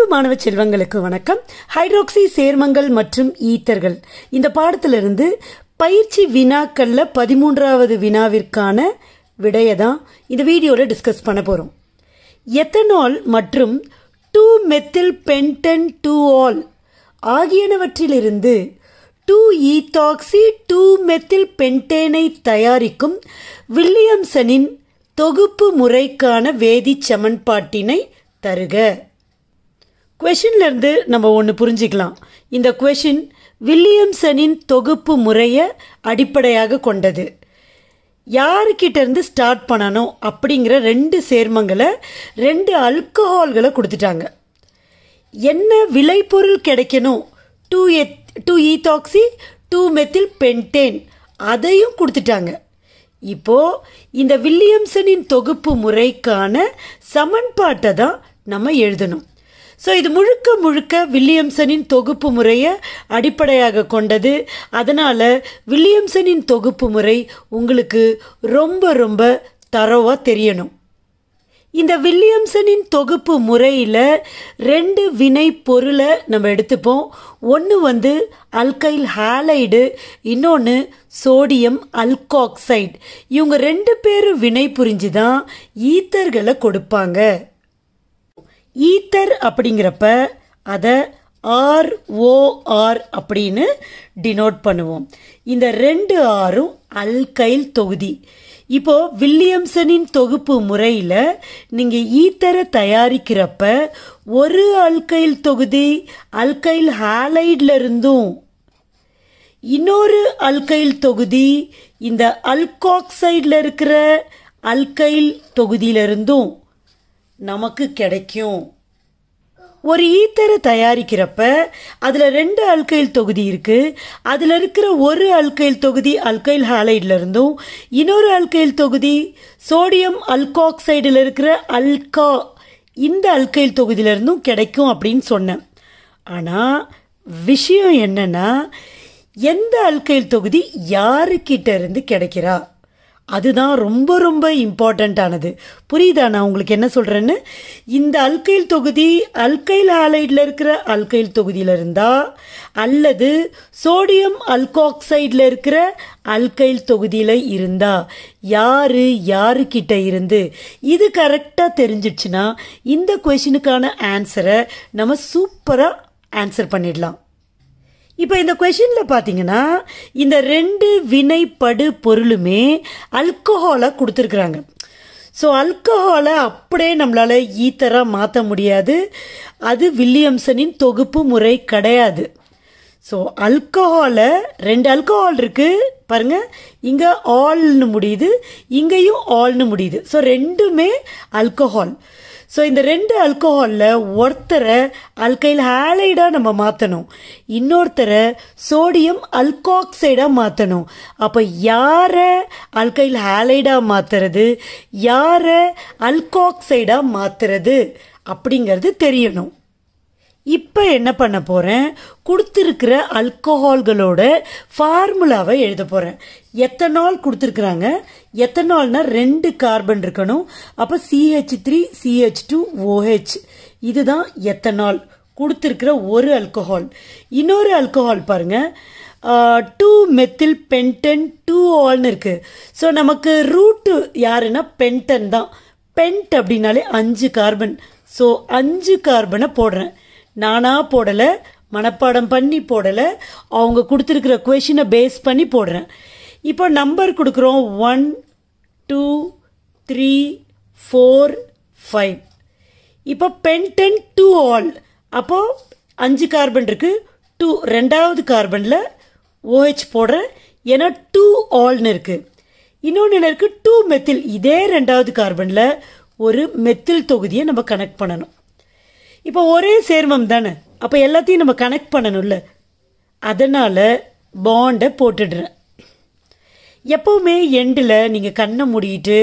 மாணவ செல்வங்களுக்கு வணக்கம். ஹைட்ராக்சி சேர்மங்கள் மற்றும் ஈத்தர்கள் இந்த பாடத்திலிருந்து பயிற்சி வினாக்கள்ல 13வது வினாவிற்கான விடையை தான் இந்த வீடியோவில் டிஸ்கஸ் பண்ண போகிறோம். எத்தனால் மற்றும் 2-மெத்தில் பென்டன் 2-ஆல் ஆகியனவற்றிலிருந்து 2-ஈத்தாக்சி 2-மெத்தில் பென்டேனை தயாரிக்கும் வில்லியம்சனின் தொகுப்பு முறைக்கான வேதிச் சமன்பாட்டினை தருக. கொஷின்லேருந்து நம்ம ஒன்று புரிஞ்சிக்கலாம். இந்த கொஷின் வில்லியம்சனின் தொகுப்பு முறையை அடிப்படையாக கொண்டது. யாருக்கிட்ட இருந்து ஸ்டார்ட் பண்ணணும் அப்படிங்கிற 2 சேர்மங்களை 2 ஆல்கஹால்களை கொடுத்துட்டாங்க. என்ன விளைபொருள் கிடைக்கணும், 2-ஈத்தாக்சி 2-மெத்தில் பென்டேன் அதையும் கொடுத்துட்டாங்க. இப்போ இந்த வில்லியம்சனின் தொகுப்பு முறைக்கான சமன்பாட்டை தான் நம்ம எழுதணும். ஸோ இது முழுக்க முழுக்க வில்லியம்சனின் தொகுப்பு முறையை அடிப்படையாக கொண்டது. அதனால் வில்லியம்சனின் தொகுப்பு முறை உங்களுக்கு ரொம்ப ரொம்ப தரோவாக தெரியணும். இந்த வில்லியம்சனின் தொகுப்பு முறையில் 2 வினை பொருளை நம்ம எடுத்துப்போம். ஒன்று அல்கைல் ஹாலைடு, இன்னொன்று சோடியம் அல்காக்சைடு. இவங்க 2 பேரும் வினை புரிஞ்சு தான் ஈத்தர்களை கொடுப்பாங்க. ஈத்தர் அப்படிங்கிறப்ப அதை ROR அப்படின்னு டினோட் பண்ணுவோம். இந்த 2 ஆரும் அல்கைல் தொகுதி. இப்போ வில்லியம்சனின் தொகுப்பு முறையில் நீங்கள் ஈத்தரை தயாரிக்கிறப்ப ஒரு அல்கைல் தொகுதி அல்கைல் ஹாலைடில் இருந்தும் இன்னொரு அல்கைல் தொகுதி இந்த அல்காக்சைடில் இருக்கிற அல்கைல் தொகுதியிலிருந்தும் நமக்கு கிடைக்கும். ஒரு ஈத்தரை தயாரிக்கிறப்ப அதில் 2 அல்கைல் தொகுதி இருக்குது. அதில் இருக்கிற ஒரு அல்கைல் தொகுதி அல்கைல் ஹாலைடில் இருந்தும் இன்னொரு அல்கைல் தொகுதி சோடியம் அல்காக்சைடில் இருக்கிற இந்த அல்கைல் தொகுதியிலிருந்தும் கிடைக்கும் அப்படின்னு சொன்னேன். ஆனால் விஷயம் என்னன்னா, எந்த அல்கைல் தொகுதி யாருக்கிட்ட இருந்து கிடைக்கிறா அதுதான் ரொம்ப ரொம்ப இம்பார்ட்டண்ட்டானது. புரியுதா நான் உங்களுக்கு என்ன சொல்கிறேன்னு? இந்த அல்கைல் தொகுதி அல்கைல் ஹாலைடில் இருக்கிற அல்கைல் தொகுதியில் இருந்தா அல்லது சோடியம் அல்காக்சைடில் இருக்கிற அல்கைல் தொகுதியில் இருந்தா யாருக்கிட்ட இருந்து இது கரெக்டாக தெரிஞ்சிடுச்சுன்னா இந்த கொஷினுக்கான ஆன்சரை நம்ம சூப்பராக ஆன்சர் பண்ணிடலாம். இப்போ இந்த கொஷினில் பார்த்தீங்கன்னா இந்த 2 வினைப்படு பொருளுமே அல்கஹாலை கொடுத்துருக்குறாங்க. ஸோ அல்கஹாலை அப்படியே நம்மளால் ஈத்தராக மாற்ற முடியாது. அது வில்லியம்சனின் தொகுப்பு முறை கிடையாது. ஸோ அல்கஹாலை 2 அல்கஹால் இருக்குது பாருங்கள், இங்கே ஆல்னு முடியுது, இங்கேயும் ஆல்னு முடியுது. ஸோ 2மே அல்கஹால். ஸோ இந்த 2 அல்கஹாலில் ஒருத்தரை அல்கைல் ஹாலைடாக நம்ம மாற்றணும், இன்னொருத்தரை சோடியம் அல்காக்சைடாக மாற்றணும். அப்போ யாரை அல்கைல் ஹாலைடாக மாற்றுறது, யாரை அல்காக்சைடாக மாற்றுறது அப்படிங்கிறது தெரியணும். இப்போ என்ன பண்ண போகிறேன், கொடுத்துருக்கிற அல்கஹால்களோட ஃபார்முலாவை எழுத போகிறேன். எத்தனால் கொடுத்துருக்குறாங்க. எத்தனால்னா 2 கார்பன் இருக்கணும். அப்போ CH3CH2OH இதுதான் எத்தனால் கொடுத்துருக்கிற ஒரு அல்கஹால். இன்னொரு அல்கஹால் பாருங்கள், 2-மெத்தில் பென்டன் 2-ஆல்னு இருக்குது. ஸோ நமக்கு ரூட்டு யாருன்னா பென்டன் தான். பென்ட் அப்படின்னாலே 5 கார்பன். ஸோ 5 கார்பனை போடுறேன். நானாக போடலை, மனப்பாடம் பண்ணி போடலை, அவங்க கொடுத்துருக்கிற கொஷினை பேஸ் பண்ணி போடுறேன். இப்போ நம்பர் கொடுக்குறோம் 1 2 3 4 5. இப்போ பென்டன் 2-ஆல், அப்போது 5 கார்பன் இருக்குது. 2 2வது கார்பனில் OH போடுறேன், ஏன்னா 2-ஆல்னு இருக்குது. இன்னொன்று என்ன இருக்குது, 2-மெத்தில். இதே 2வது கார்பனில் ஒரு மெத்தில் தொகுதியை நம்ம கனெக்ட் பண்ணணும். இப்போ ஒரே சேர்மம் தானே, அப்போ எல்லாத்தையும் நம்ம கனெக்ட் பண்ணணும்ல, அதனால் பாண்டை போட்டுடுறேன். எப்போவுமே எண்டில் நீங்கள் கண்ணை மூடிட்டு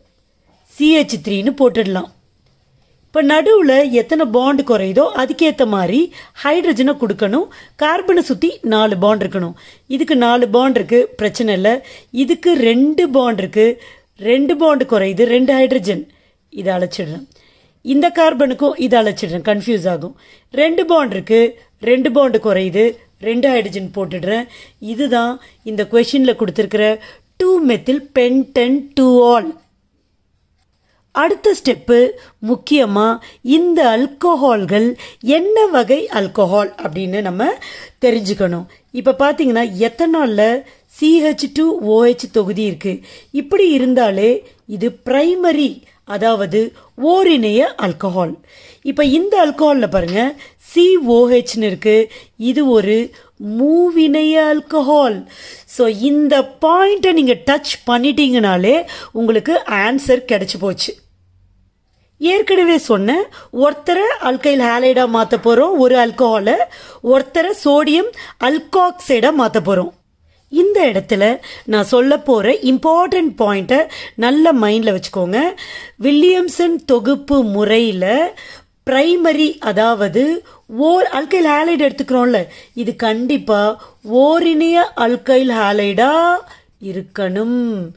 CH3ன்னு போட்டுடலாம். இப்போ நடுவில் எத்தனை பாண்டு குறையுதோ அதுக்கேற்ற மாதிரி ஹைட்ரஜனை கொடுக்கணும். கார்பனை சுற்றி 4 பாண்ட் இருக்கணும். இதுக்கு 4 பாண்ட் இருக்குது, பிரச்சனை இல்லை. இதுக்கு 2 பாண்ட் இருக்குது, 2 பாண்டு குறையுது, 2 ஹைட்ரஜன். இதை அழைச்சிடுறேன். இந்த கார்பனுக்கும் இதை அழைச்சிடுறேன், கன்ஃபியூஸ் ஆகும். 2 பாண்ட் இருக்கு, 2 பாண்ட் குறையுது, 2 ஹைட்ரஜன் போட்டுடுறேன். இதுதான் இந்த கொஸ்டின்ல கொடுத்திருக்கிற 2 மெத்தில் பென்டன் 2 ஆல். அடுத்த ஸ்டெப்பு முக்கியமா இந்த அல்கோஹால்கள் என்ன வகை அல்கோஹால் அப்படின்னு நம்ம தெரிஞ்சுக்கணும். இப்ப பாத்தீங்கன்னா எத்தனால்ல CH2OH தொகுதி இருக்கு. இப்படி இருந்தாலே இது பிரைமரி, அதாவது ஓரிணைய அல்கோஹால். இப்ப இந்த அல்கோஹால்ல பாருங்க COH இருக்கு, இது ஒரு மூவிணைய அல்கோஹால். ஸோ இந்த பாயிண்ட்டை நீங்க டச் பண்ணிட்டீங்கனாலே உங்களுக்கு ஆன்சர் கிடைச்சு போச்சு. ஏற்கனவே சொன்ன ஒருத்தரை அல்கைல் ஹாலைடா மாற்ற போறோம், ஒரு அல்கோஹாலை ஒருத்தரை சோடியம் அல்காக்சைடா மாற்ற போறோம். இந்த இடத்துல நான் சொல்ல போற இம்பார்ட்டன்ட் பாயிண்ட்டை நல்ல மைண்ட்ல வச்சுக்கோங்க. வில்லியம்சன் தொகுப்பு முறையில பிரைமரி, அதாவது அல்கைல் ஹாலைடு எடுத்துக்கிறோம்ல, இது கண்டிப்பா ஓரிணைய அல்கைல் ஹாலைடா இருக்கணும்.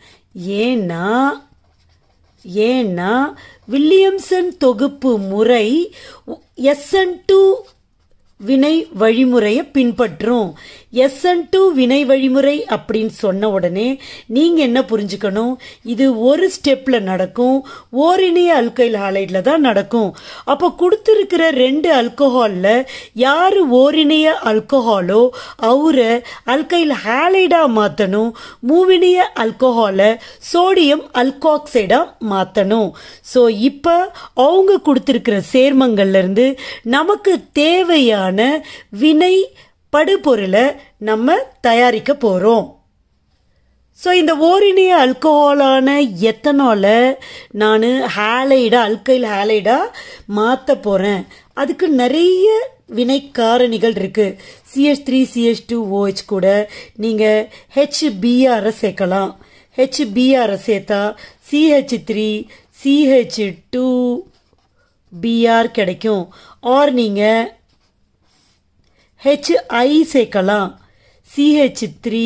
ஏன்னா வில்லியம்சன் தொகுப்பு முறை SN2 வினை வழிமுறையை பின்பற்றும். SN2 வினை வழிமுறை அப்படின்னு சொன்ன உடனே நீங்க என்ன புரிஞ்சுக்கணும், இது ஒரு ஸ்டெப்ல நடக்கும், ஓரிணைய அல்கைல் ஹாலைட்ல தான் நடக்கும். அப்போ கொடுத்திருக்கிற 2 அல்கோஹால்ல யாரு ஓரிணைய அல்கோஹாலோ அவரை அல்கைல் ஹாலைடா மாத்தணும், மூவிணைய அல்கோஹாலை சோடியம் அல்காக்சைடா மாத்தணும். ஸோ இப்ப அவங்க கொடுத்திருக்கிற சேர்மங்கள்ல இருந்து நமக்கு தேவையான வினை படுபொருளை நம்ம தயாரிக்க போறோம். ஸோ இந்த ஓரிணைய அல்கோஹாலான எத்தனாலை நான் ஹாலைடா, அல்கைல் ஹாலைடா மாற்ற போறேன். அதுக்கு நிறைய வினை காரணிகள் இருக்கு. CH3CH2OH கூட நீங்க HBr சேர்க்கலாம். HBr சேர்த்தா CH3 CH2Br கிடைக்கும். ஆர் நீங்க HI சேர்க்கலாம், CH3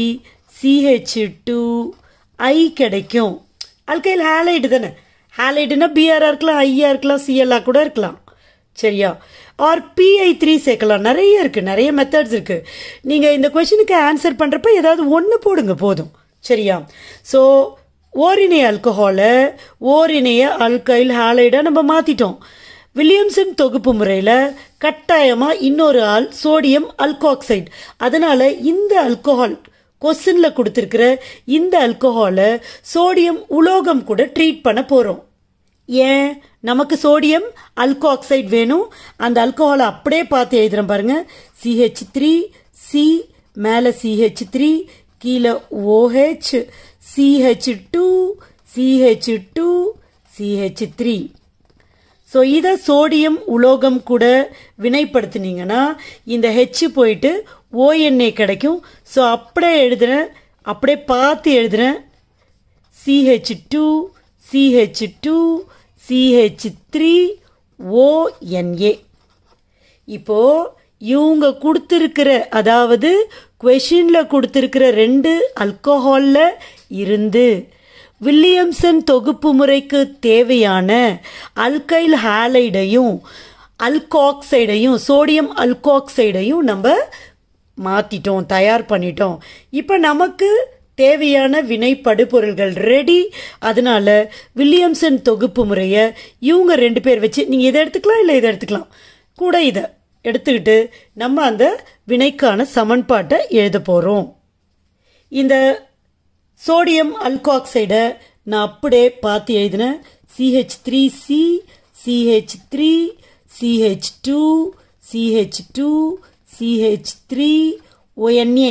CH2I கிடைக்கும். அல்கைல் ஹாலைடு தானே, ஹாலைடுனா BR இருக்கலாம், ஐயா இருக்கலாம், CL கூட இருக்கலாம். சரியா? ஆர் PI3 சேர்க்கலாம். நிறைய இருக்கு, நிறைய மெத்தட்ஸ் இருக்கு. நீங்க இந்த கொஸ்டினுக்கு ஆன்சர் பண்றப்ப ஏதாவது ஒன்று போடுங்க போதும். சரியா? ஸோ ஓரிணைய அல்கோஹாலை ஓரிணைய அல்கைல் ஹாலைடா நம்ம மாத்திட்டோம். வில்லியம்சன் தொகுப்பு முறையில் கட்டாயமா இன்னொரு ஆள் சோடியம் அல்காக்சைடு. அதனால இந்த அல்கோஹால் கொஸ்டின்ல கொடுத்திருக்கிற இந்த அல்கோஹாலை சோடியம் உலோகம் கூட ட்ரீட் பண்ண போறோம். ஏன்? நமக்கு சோடியம் அல்காக்சைடு வேணும். அந்த அல்கோஹாலை அப்படியே பார்த்து எழுதுறேன் பாருங்க. CH3C மேல CH3 கீழே OH CH2 CH2 CH3. So இதை சோடியம் உலோகம் கூட வினைப்படுத்தினீங்கன்னா இந்த H போயிட்டு ONA கிடைக்கும். ஸோ அப்படியே எழுதுறேன், அப்படியே பார்த்து எழுதுறேன். CH2 CH2 CH3 ONA. இப்போ இவங்க கொடுத்திருக்கிற, அதாவது கொஸ்டின்ல கொடுத்திருக்கிற 2 அல்கோஹால்ல இருந்து வில்லியம்சன் தொகுப்பு முறைக்கு தேவையான அல்கைல் ஹாலைடையும் அல்காக்சைடையும் சோடியம் அல்காக்சைடையும் நம்ம மாத்திட்டோம், தயார் பண்ணிட்டோம். இப்ப நமக்கு தேவையான வினை படுபொருள்கள் ரெடி. அதனால வில்லியம்சன் தொகுப்பு முறையை இவங்க 2 பேர் வச்சு, நீங்க இதை எடுத்துக்கலாம் இல்லை இதை எடுத்துக்கலாம், கூட இதை எடுத்துக்கிட்டு நம்ம அந்த வினைக்கான சமன்பாட்டை எழுத போறோம். இந்த சோடியம் அல்காக்சைடை நான் அப்படியே பார்த்து எழுதினேன். CH3C CH3 CH2 CH2 CH3 ONA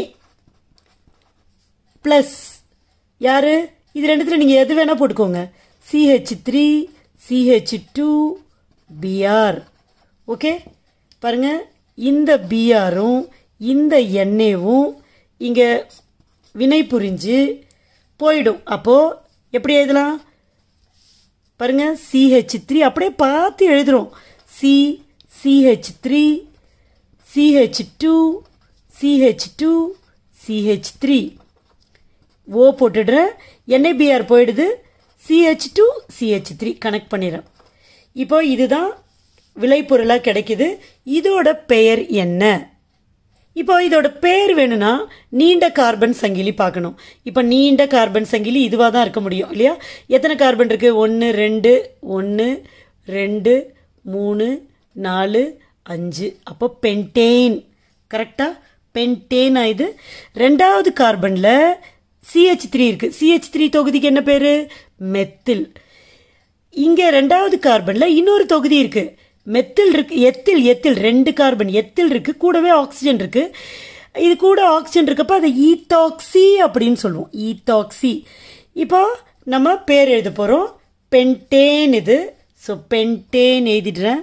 plus யாரு, இது 2த்துல நீங்க எது வேணா போட்டுக்கோங்க. CH3 CH2 Br. ஓகே, பாருங்க இந்த Brம் இந்த NAவும் இங்க வினை புரிஞ்சு போயிடும். அப்போ எப்படி எழுதலாம் பாருங்க, CH3 அப்படியே பார்த்து எழுதுறோம். CH3 CH2 CH2 CH3 O போட்டுடுறேன். NaBr போயிடுது. CH2 CH3 கனெக்ட் பண்ணிடுறேன். இப்போ இதுதான் விளைபொருளாக கிடைக்குது. இதோட பெயர் என்ன? இப்போ இதோட பேர் வேணும்னா நீண்ட கார்பன் சங்கிலி பார்க்கணும். இப்போ நீண்ட கார்பன் சங்கிலி இதுவாக தான் இருக்க முடியும் இல்லையா? எத்தனை கார்பன் இருக்குது? 1 2 1 2 3 4 5. அப்போ பென்டேன். கரெக்டாக பென்டேன் ஆயுது. ரெண்டாவது கார்பனில் CH3 இருக்குது. CH3 தொகுதிக்கு என்ன பேர்? மெத்தில். இங்கே ரெண்டாவது கார்பனில் இன்னொரு தொகுதி இருக்குது, மெத்தில் இருக்கு. எத்தில் எத்தில் 2 கார்பன் எத்தில் இருக்கு, கூடவே ஆக்சிஜன் இருக்கு. இது கூட ஆக்சிஜன் இருக்கப்போ அதை ஈத்தாக்சி அப்படின்னு சொல்லுவோம். ஈத்தாக்சி. இப்போ நம்ம பேர் எழுத போகிறோம். பென்டேன் இது. ஸோ பென்டேன் எழுதிடுறேன்.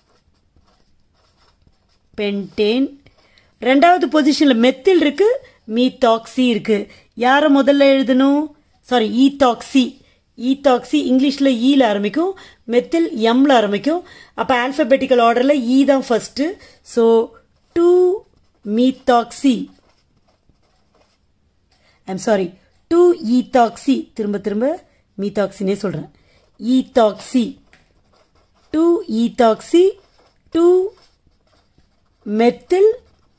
பென்டேன். ரெண்டாவது பொசிஷனில் மெத்தில் இருக்கு, மீத்தாக்சி இருக்கு. யாரை முதல்ல எழுதணும்? Sorry, ethoxy. ஈத்தாக்சி இங்கிலீஷில் ஈல ஆரம்பிக்கும், மெத்தில் எம்ல ஆரம்பிக்கும். அப்போ ஆல்ஃபபெட்டிக்கல் ஆர்டரில் ஈ தான் first. So 2 methoxy. I'm sorry, 2 ethoxy. திரும்ப திரும்ப மீத்தாக்சினே சொல்கிறேன். ஈத்தாக்சி. 2 ethoxy 2 methyl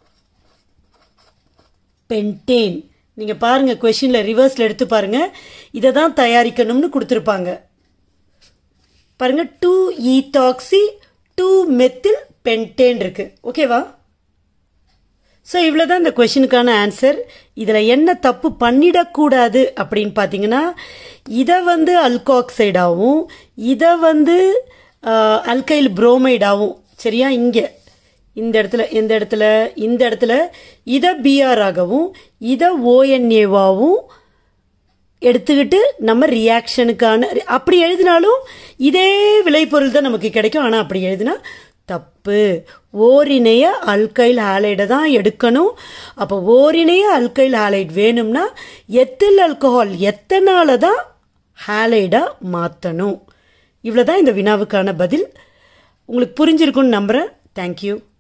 pentane. நீங்கள் பாருங்கள், கொஷினில் ரிவர்ஸில் எடுத்து பாருங்கள். இதை தான் தயாரிக்கணும்னு கொடுத்துருப்பாங்க. பாருங்கள், 2 ஈத்தாக்சி 2 மெத்தில் பென்டேன் இருக்குது. ஓகேவா? ஸோ இவ்வளோ தான் இந்த கொஷினுக்கான ஆன்சர். இதில் என்ன தப்பு பண்ணிடக்கூடாது அப்படின்னு பார்த்தீங்கன்னா, இதை வந்து அல்காக்சைடாகவும் இதை வந்து அல்கைல் புரோமைடாகவும், சரியா? இங்கே இந்த இடத்துல இந்த இடத்துல இதை பிஆர் ஆகவும் இதை ஓஎன்ஏவாகவும் எடுத்துக்கிட்டு நம்ம ரியாக்ஷனுக்கான அப்படி எழுதினாலும் இதே விளைபொருள் தான் நமக்கு கிடைக்கும். ஆனால் அப்படி எழுதினா தப்பு. ஓரிணைய அல்கைல் ஹாலைடை தான் எடுக்கணும். அப்போ ஓரிணைய அல்கைல் ஹாலைட் வேணும்னா எத்தில் ஆல்கஹால் எத்தனால தான் ஹாலைடாக மாற்றணும். இவ்வளோ தான் இந்த வினாவுக்கான பதில். உங்களுக்கு புரிஞ்சிருக்குன்னு நம்புகிறேன். தேங்க்யூ.